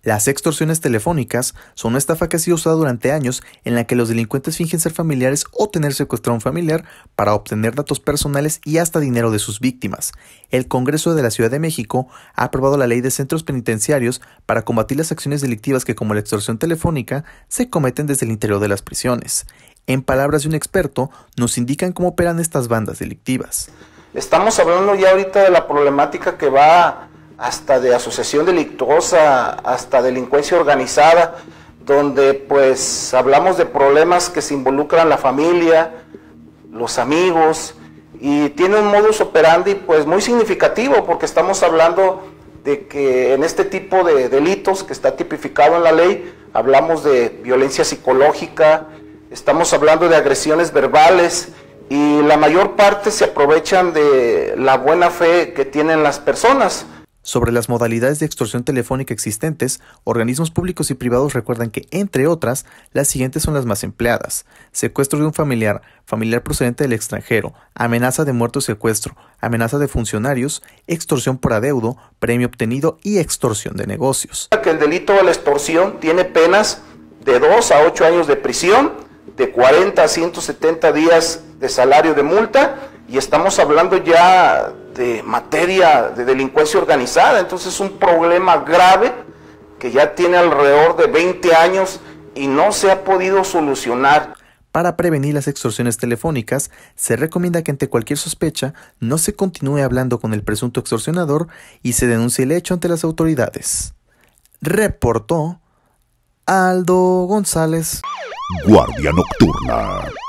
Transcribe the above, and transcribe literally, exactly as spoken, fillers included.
Las extorsiones telefónicas son una estafa que ha sido usada durante años en la que los delincuentes fingen ser familiares o tener secuestrado a un familiar para obtener datos personales y hasta dinero de sus víctimas. El Congreso de la Ciudad de México ha aprobado la ley de centros penitenciarios para combatir las acciones delictivas que, como la extorsión telefónica, se cometen desde el interior de las prisiones. En palabras de un experto, nos indican cómo operan estas bandas delictivas. Estamos hablando ya ahorita de la problemática que va hasta de asociación delictuosa, hasta delincuencia organizada, donde pues hablamos de problemas que se involucran la familia, los amigos, y tiene un modus operandi pues muy significativo, porque estamos hablando de que en este tipo de delitos que está tipificado en la ley, hablamos de violencia psicológica, estamos hablando de agresiones verbales, y la mayor parte se aprovechan de la buena fe que tienen las personas. Sobre las modalidades de extorsión telefónica existentes, organismos públicos y privados recuerdan que, entre otras, las siguientes son las más empleadas: secuestro de un familiar, familiar procedente del extranjero, amenaza de muerte o secuestro, amenaza de funcionarios, extorsión por adeudo, premio obtenido y extorsión de negocios. Que el delito de la extorsión tiene penas de dos a ocho años de prisión, de cuarenta a ciento setenta días de salario de multa, y estamos hablando ya de materia de delincuencia organizada. Entonces es un problema grave que ya tiene alrededor de veinte años y no se ha podido solucionar. Para prevenir las extorsiones telefónicas, se recomienda que ante cualquier sospecha no se continúe hablando con el presunto extorsionador y se denuncie el hecho ante las autoridades. Reportó Aldo González. Guardia Nocturna.